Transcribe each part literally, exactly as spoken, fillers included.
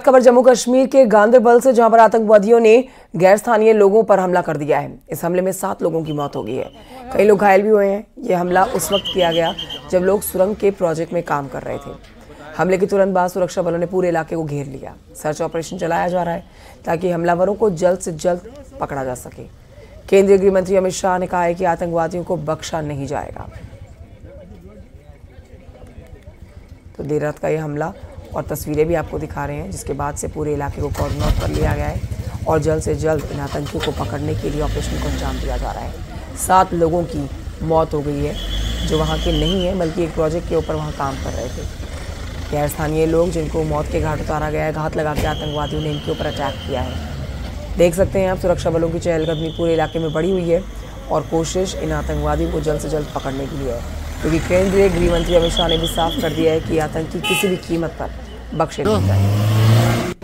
बाद खबर जम्मू कश्मीर के गांदरबल से, जहां पर आतंकवादियों ने गैर स्थानीय लोगों पर हमला कर दिया है। इस हमले में सात लोगों की मौत हो गई है, कई लोग घायल भी हुए हैं। यह हमला उस वक्त किया गया जब लोग सुरंग के प्रोजेक्ट में काम कर रहे थे। हमले के तुरंत बाद सुरक्षा बलों ने पूरे इलाके को घेर लिया। सर्च ऑपरेशन चलाया जा रहा है ताकि हमलावरों को जल्द से जल्द पकड़ा जा सके। केंद्रीय गृह मंत्री अमित शाह ने कहा है कि आतंकवादियों को बख्शा नहीं जाएगा। तो देर रात का यह हमला और तस्वीरें भी आपको दिखा रहे हैं, जिसके बाद से पूरे इलाके को कॉर्डन ऑफ कर लिया गया है और जल्द से जल्द इन आतंकियों को पकड़ने के लिए ऑपरेशन को अंजाम दिया जा रहा है। सात लोगों की मौत हो गई है जो वहाँ के नहीं है, बल्कि एक प्रोजेक्ट के ऊपर वहाँ काम कर रहे थे। गैर स्थानीय लोग जिनको मौत के घाट उतारा गया है, घात लगा के आतंकवादियों ने इनके ऊपर अटैक किया है। देख सकते हैं आप, सुरक्षा बलों की चहलकदमी पूरे इलाके में बढ़ी हुई है और कोशिश इन आतंकवादियों को जल्द से जल्द पकड़ने के लिए है, क्योंकि केंद्रीय गृह मंत्री अमित शाह ने भी साफ कर दिया है कि आतंकी किसी भी कीमत पर बख्शे नहीं जाएंगे।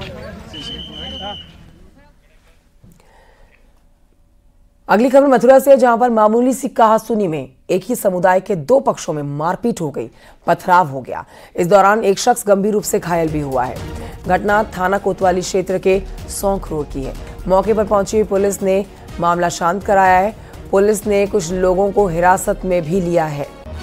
अगली खबर मथुरा से, जहां पर मामूली सी कहासुनी में एक ही समुदाय के दो पक्षों में मारपीट हो गई, पथराव हो गया। इस दौरान एक शख्स गंभीर रूप से घायल भी हुआ है। घटना थाना कोतवाली क्षेत्र के सौंख रोड की है। मौके पर पहुंची पुलिस ने मामला शांत कराया है। पुलिस ने कुछ लोगों को हिरासत में भी लिया है।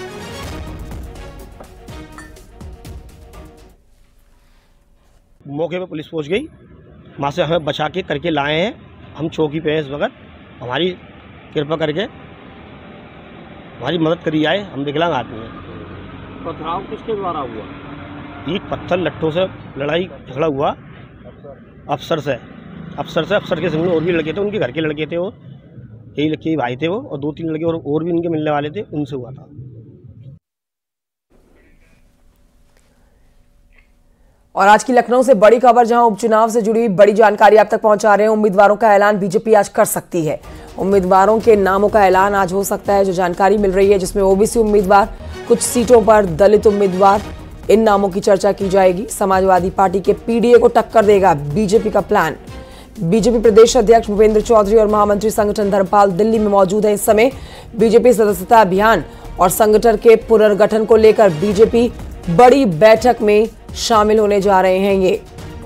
मौके पर पुलिस पहुंच गई, वहाँ से हमें बचा के करके लाए हैं। हम चौकी पे हैं इस वक्त। हमारी कृपा करके हमारी मदद करी जाए, हम विकलांग आदमी हैं। पथराव किसके द्वारा हुआ? ईट पत्थर लट्ठों से लड़ाई झगड़ा हुआ अफसर से अफसर से अफसर के संग में और भी लड़के थे, उनके घर के लड़के थे, वो यही लड़के भाई थे वो, और दो तीन लड़के और, और भी उनके मिलने वाले थे, उनसे हुआ था। और आज की लखनऊ से बड़ी खबर, जहां उपचुनाव से जुड़ी बड़ी जानकारी आप तक पहुंचा रहे हैं। उम्मीदवारों का ऐलान बीजेपी आज कर सकती है। उम्मीदवारों के नामों का ऐलान आज हो सकता है, जो जानकारी मिल रही है, जिसमें ओबीसी उम्मीदवार, कुछ सीटों पर दलित उम्मीदवार, इन नामों की चर्चा की जाएगी। समाजवादी पार्टी के पीडीए को टक्कर देगा बीजेपी का प्लान। बीजेपी प्रदेश अध्यक्ष भूपेंद्र चौधरी और महामंत्री संगठन धर्मपाल दिल्ली में मौजूद है। इस समय बीजेपी सदस्यता अभियान और संगठन के पुनर्गठन को लेकर बीजेपी बड़ी बैठक में शामिल होने जा रहे हैं। ये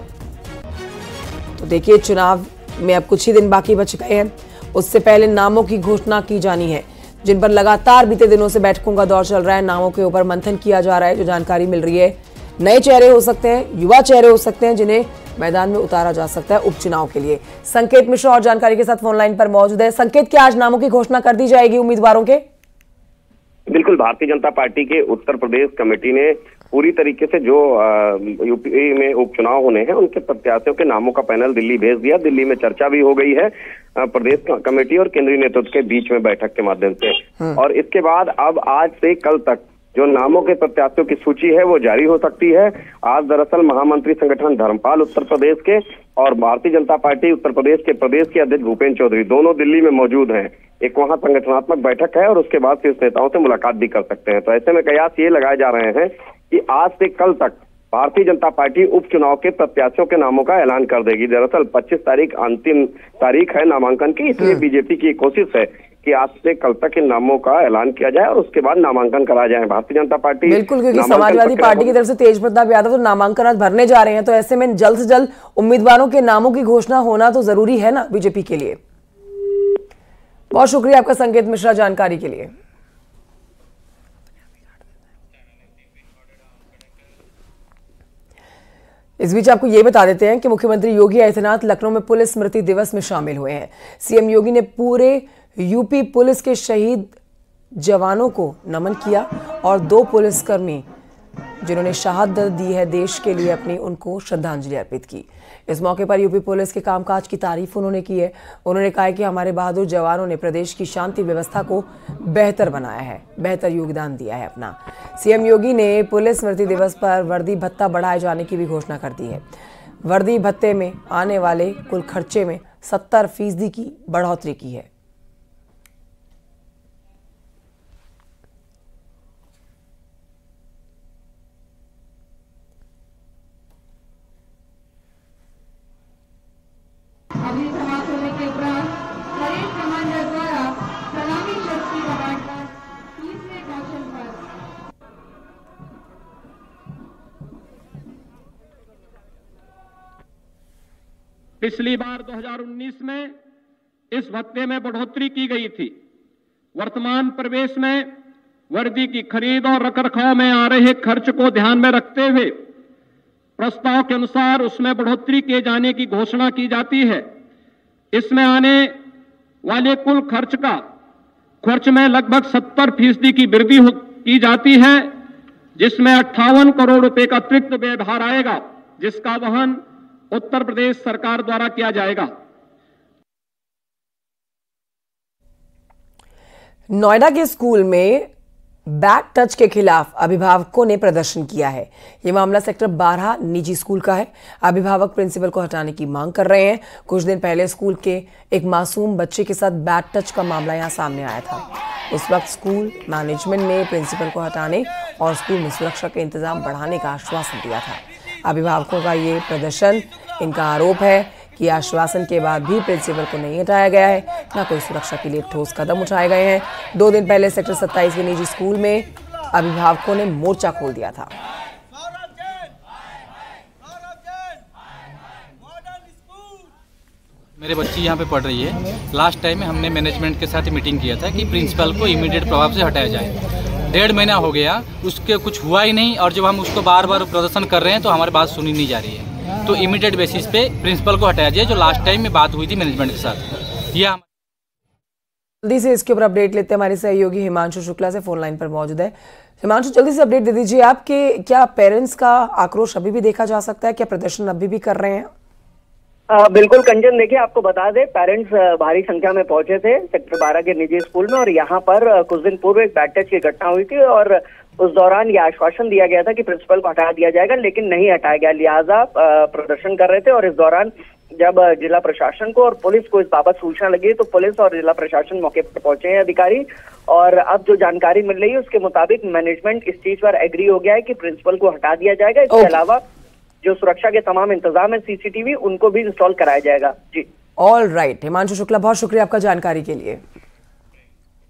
तो देखिए, चुनाव में अब कुछ ही दिन बाकी बच गए हैं। उससे पहले नामों की घोषणा की जानी है, जिन पर लगातार बीते दिनों से बैठकों का दौर चल रहा है। नामों के ऊपर मंथन किया जा रहा है। जो जानकारी मिल रही है, नए चेहरे हो सकते हैं, युवा चेहरे हो सकते हैं, जिन्हें मैदान में उतारा जा सकता है उपचुनाव के लिए। संकेत मिश्रा और जानकारी के साथ फोन लाइन पर मौजूद है। संकेत, क्या आज नामों की घोषणा कर दी जाएगी उम्मीदवारों के? बिल्कुल, भारतीय जनता पार्टी के उत्तर प्रदेश कमेटी ने पूरी तरीके से जो यूपी में उपचुनाव होने हैं, उनके प्रत्याशियों के नामों का पैनल दिल्ली भेज दिया। दिल्ली में चर्चा भी हो गई है प्रदेश कमेटी और केंद्रीय नेतृत्व के बीच में बैठक के माध्यम से। और इसके बाद अब आज से कल तक जो नामों के प्रत्याशियों की सूची है वो जारी हो सकती है। आज दरअसल महामंत्री संगठन धर्मपाल उत्तर प्रदेश के और भारतीय जनता पार्टी उत्तर प्रदेश के प्रदेश के अध्यक्ष भूपेंद्र चौधरी दोनों दिल्ली में मौजूद हैं। एक वहां संगठनात्मक बैठक है और उसके बाद शीर्ष नेताओं से मुलाकात भी कर सकते हैं। तो ऐसे में कयास ये लगाए जा रहे हैं कि आज से कल तक भारतीय जनता पार्टी उपचुनाव के प्रत्याशियों के नामों का ऐलान कर देगी। दरअसल पच्चीस तारीख अंतिम तारीख है नामांकन की, इसलिए बीजेपी की कोशिश है कि आज से कल तक इन नामों का ऐलान किया जाए और उसके बाद नामांकन करा जाए। भारतीय जनता पार्टी बिल्कुल, क्योंकि समाजवादी पार्टी की तरफ से तेज प्रताप यादव तो नामांकन आज भरने जा रहे हैं। तो ऐसे में जल्द से जल्द उम्मीदवारों के नामों की घोषणा होना तो जरूरी है ना बीजेपी के लिए। बहुत शुक्रिया आपका संकेत मिश्रा जानकारी के लिए। इस बीच आपको ये बता देते हैं कि मुख्यमंत्री योगी आदित्यनाथ लखनऊ में पुलिस स्मृति दिवस में शामिल हुए हैं। सीएम योगी ने पूरे यूपी पुलिस के शहीद जवानों को नमन किया और दो पुलिसकर्मी जिन्होंने शहादत दी है देश के लिए, अपनी उनको श्रद्धांजलि अर्पित की। इस मौके पर यूपी पुलिस के कामकाज की तारीफ उन्होंने की है। उन्होंने कहा कि हमारे बहादुर जवानों ने प्रदेश की शांति व्यवस्था को बेहतर बनाया है, बेहतर योगदान दिया है अपना। सीएम योगी ने पुलिस स्मृति दिवस पर वर्दी भत्ता बढ़ाए जाने की भी घोषणा कर दी है। वर्दी भत्ते में आने वाले कुल खर्चे में सत्तर फीसदी की बढ़ोतरी की है। अभी समाप्त होने के उपरांत परेड कमांडर द्वारा सलामी शस्त्र का बांटना तीसरे कौशल पर। पिछली बार दो हज़ार उन्नीस में इस भत्ते में बढ़ोतरी की गई थी। वर्तमान प्रवेश में वर्दी की खरीद और रखरखाव में आ रहे खर्च को ध्यान में रखते हुए प्रस्ताव के अनुसार उसमें बढ़ोतरी किए जाने की घोषणा की जाती है। इसमें आने वाले कुल खर्च का खर्च में लगभग सत्तर फीसदी की वृद्धि की जाती है, जिसमें अट्ठावन करोड़ रुपए का अतिरिक्त व्यवहार आएगा, जिसका वहन उत्तर प्रदेश सरकार द्वारा किया जाएगा। नोएडा के स्कूल में बैड टच के खिलाफ अभिभावकों ने प्रदर्शन किया है। यह मामला सेक्टर बारह निजी स्कूल का है। अभिभावक प्रिंसिपल को हटाने की मांग कर रहे हैं। कुछ दिन पहले स्कूल के एक मासूम बच्चे के साथ बैड टच का मामला यहां सामने आया था। उस वक्त स्कूल मैनेजमेंट ने प्रिंसिपल को हटाने और स्कूल में सुरक्षा के इंतजाम बढ़ाने का आश्वासन दिया था। अभिभावकों का ये प्रदर्शन, इनका आरोप है कि आश्वासन के बाद भी प्रिंसिपल को नहीं हटाया गया है, न कोई सुरक्षा के लिए ठोस कदम उठाए गए हैं। दो दिन पहले सेक्टर सत्ताईस के निजी स्कूल में अभिभावकों ने मोर्चा खोल दिया था। मेरे बच्ची यहाँ पे पढ़ रही है। लास्ट टाइम में हमने मैनेजमेंट के साथ मीटिंग किया था कि प्रिंसिपल को इमीडिएट प्रभाव से हटाया जाए। डेढ़ महीना हो गया, उसके कुछ हुआ ही नहीं, और जब हम उसको बार बार प्रदर्शन कर रहे हैं तो हमारी बात सुनी नहीं जा रही है। तो इमीडिएट बेसिस पे प्रिंसिपल को हटाया जाए, जो लास्ट टाइम में बात हुई थी मैनेजमेंट के साथ। यह जल्दी से इसके ऊपर अपडेट लेते हैं। हमारे सहयोगी हिमांशु शुक्ला से फोन लाइन पर मौजूद है। हिमांशु, जल्दी से अपडेट दे दीजिए आपके, क्या पेरेंट्स का आक्रोश अभी भी देखा जा सकता है? क्या प्रदर्शन अभी भी कर रहे हैं? आ, बिल्कुल कंचन, देखिए आपको बता दें, पेरेंट्स भारी संख्या में पहुंचे थे सेक्टर बारह के निजी स्कूल में, और यहाँ पर कुछ दिन पूर्व एक बैड टच की घटना हुई थी और उस दौरान यह आश्वासन दिया गया था कि प्रिंसिपल को हटा दिया जाएगा, लेकिन नहीं हटाया गया। लिहाजा प्रदर्शन कर रहे थे, और इस दौरान जब जिला प्रशासन को और पुलिस को इस बाबत सूचना लगी तो पुलिस और जिला प्रशासन मौके पर पहुंचे हैं अधिकारी, और अब जो जानकारी मिल रही है उसके मुताबिक मैनेजमेंट इस चीज पर एग्री हो गया है कि प्रिंसिपल को हटा दिया जाएगा। इसके अलावा जो सुरक्षा के तमाम इंतजाम है सीसीटीवी, उनको भी इंस्टॉल कराया जाएगा। जी, ऑल राइट। हिमांशु शुक्ला, बहुत शुक्रिया आपका जानकारी के लिए।